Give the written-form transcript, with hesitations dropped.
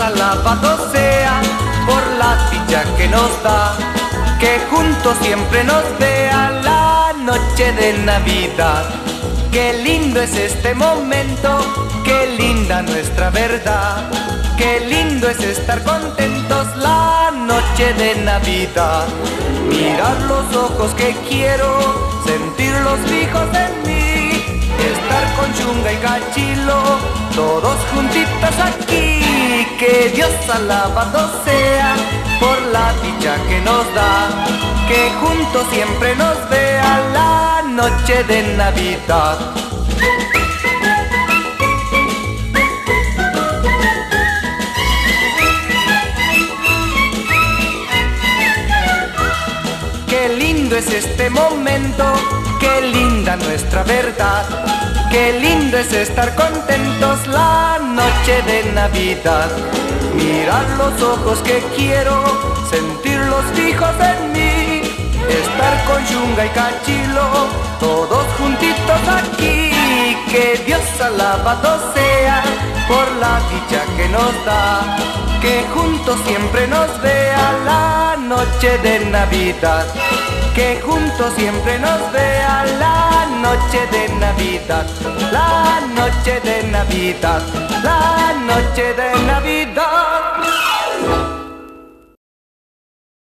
alabado sea por la dicha que nos da, que juntos siempre nos vea la noche de Navidad. Qué lindo es este momento, qué linda nuestra verdad, qué lindo es estar contentos la noche de Navidad. Mirar los ojos que quiero, sentirlos fijos en mí, estar con Chunga y Cachilo, todos juntitos aquí. Que Dios alabado sea por la dicha que nos da, que juntos siempre nos vea la noche de Navidad. Qué lindo es este momento, qué linda nuestra verdad, qué lindo es estar contentos la noche de Navidad. Mirar los ojos que quiero, sentirlos fijos en mí, estar con Chunga y Cachilo, todos juntitos aquí. Que Dios alabado sea por la dicha que nos da, que juntos siempre nos vea la noche de Navidad, que juntos siempre nos vea la noche de Navidad, la noche de Navidad, la noche de Navidad.